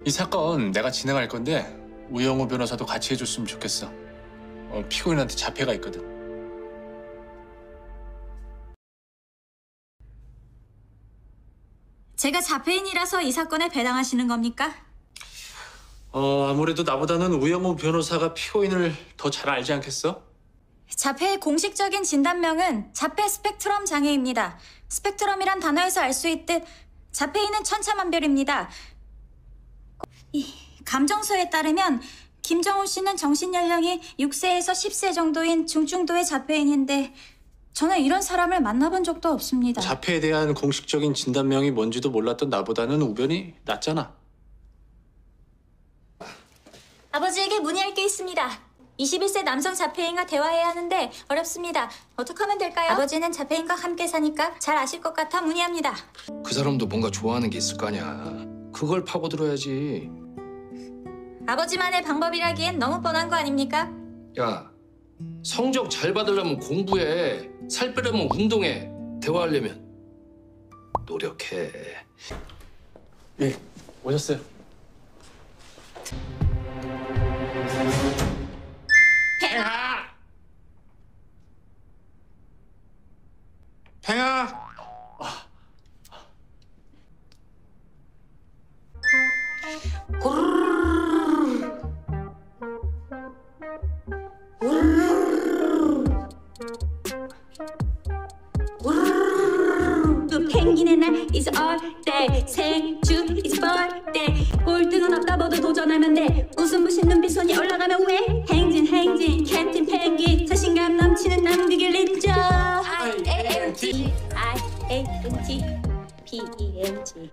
이 사건 내가 진행할 건데 우영우 변호사도 같이 해줬으면 좋겠어. 피고인한테 자폐가 있거든. 제가 자폐인이라서 이 사건에 배당하시는 겁니까? 아무래도 나보다는 우영우 변호사가 피고인을 더 잘 알지 않겠어? 자폐의 공식적인 진단명은 자폐 스펙트럼 장애입니다. 스펙트럼이란 단어에서 알 수 있듯 자폐인은 천차만별입니다. 이 감정서에 따르면 김정우 씨는 정신연령이 6세에서 10세 정도인 중증도의 자폐인인데 저는 이런 사람을 만나본 적도 없습니다. 자폐에 대한 공식적인 진단명이 뭔지도 몰랐던 나보다는 우변이 낫잖아. 아버지에게 문의할 게 있습니다. 21세 남성 자폐인과 대화해야 하는데 어렵습니다. 어떻게 하면 될까요? 아버지는 자폐인과 함께 사니까 잘 아실 것 같아 문의합니다. 그 사람도 뭔가 좋아하는 게 있을 거 아니야. 그걸 파고들어야지. 아버지만의 방법이라기엔 너무 뻔한 거 아닙니까? 야, 성적 잘 받으려면 공부해. 살 빼려면 운동해. 대화하려면 노력해. 예, 오셨어요. 팽아! 팽아! 펭귄의 날 is all day 생주 is birthday 꼴등은 없다 모두 도전하면 돼 웃음 부신 눈빛 손이 올라가면 왜 행진 캡틴 펭귄 자신감 넘치는 남극의 린저 I-A-N-T I-A-N-T P-E-N-T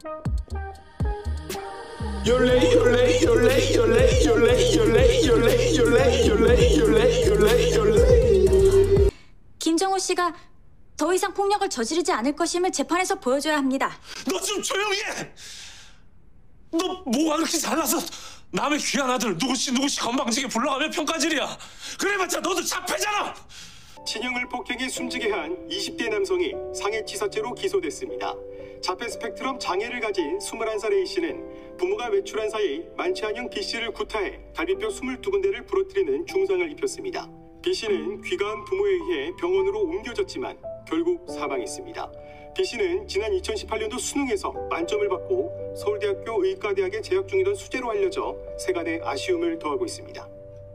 김정우 씨가 더 이상 폭력을 저지르지 않을 것임을 재판에서 보여줘야 합니다. 너 좀 조용히 해! 너 뭐가 그렇게 잘나서 남의 귀한 아들 누구씨 건방지게 불러가며 평가질이야. 그래봤자 너도 자폐잖아! 친형을 폭행해 숨지게 한 20대 남성이 상해치사죄로 기소됐습니다. 자폐 스펙트럼 장애를 가진 21살 A씨는 부모가 외출한 사이 만취 한형 B씨를 구타해 갈비뼈 22군데를 부러뜨리는 중상을 입혔습니다. B씨는 귀가한 부모에 의해 병원으로 옮겨졌지만 결국 사망했습니다. B씨는 지난 2018년도 수능에서 만점을 받고 서울대학교 의과대학에 재학 중이던 수재로 알려져 세간의 아쉬움을 더하고 있습니다.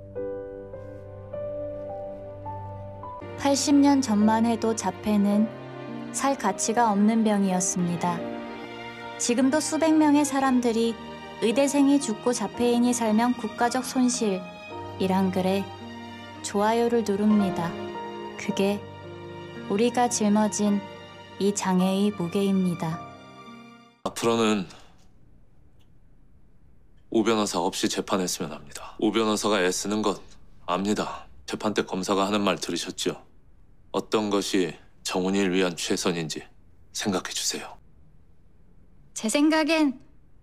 80년 전만 해도 자폐는 살 가치가 없는 병이었습니다. 지금도 수백 명의 사람들이 의대생이 죽고 자폐인이 살면 국가적 손실이란 글에 좋아요를 누릅니다. 그게 우리가 짊어진 이 장애의 무게입니다. 앞으로는 오 변호사 없이 재판했으면 합니다. 오 변호사가 애쓰는 것 압니다. 재판 때 검사가 하는 말 들으셨죠? 어떤 것이 정훈이를 위한 최선인지 생각해 주세요. 제 생각엔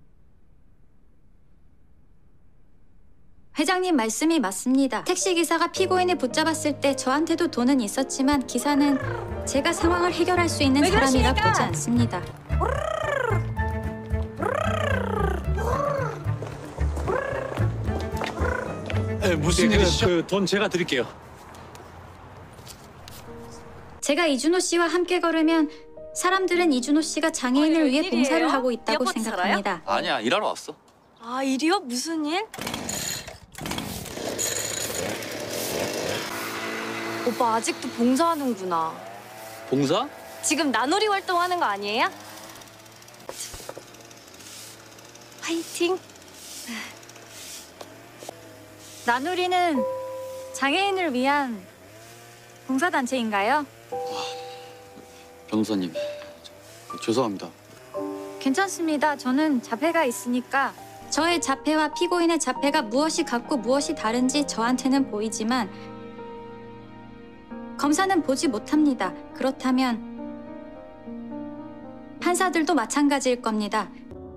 회장님 말씀이 맞습니다. 택시기사가 피고인을 붙잡았을 때 저한테도 돈은 있었지만 기사는 제가 상황을 해결할 수 있는 사람이라 보지 않습니다. 무슨 일이시죠? 돈 제가 드릴게요. 제가 이준호 씨와 함께 걸으면 사람들은 이준호 씨가 장애인을 위해 봉사를 하고 있다고 생각합니다. 아니야, 일하러 왔어. 아, 일이요? 무슨 일? 오빠 아직도 봉사하는구나. 봉사? 지금 나놀이 활동하는 거 아니에요? 화이팅! 나누리는 장애인을 위한 봉사단체인가요? 변호사님, 죄송합니다. 괜찮습니다. 저는 자폐가 있으니까 저의 자폐와 피고인의 자폐가 무엇이 같고 무엇이 다른지 저한테는 보이지만 검사는 보지 못합니다. 그렇다면 판사들도 마찬가지일 겁니다.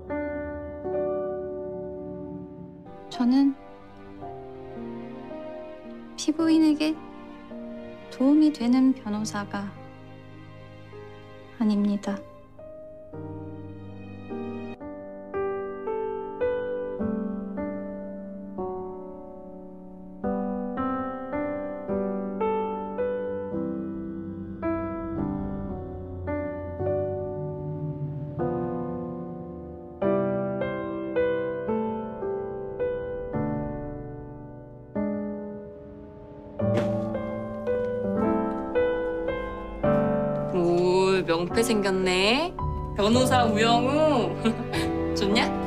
저는 피고인에게 도움이 되는 변호사가 아닙니다. 명패 생겼네. 변호사 우영우. 좋냐?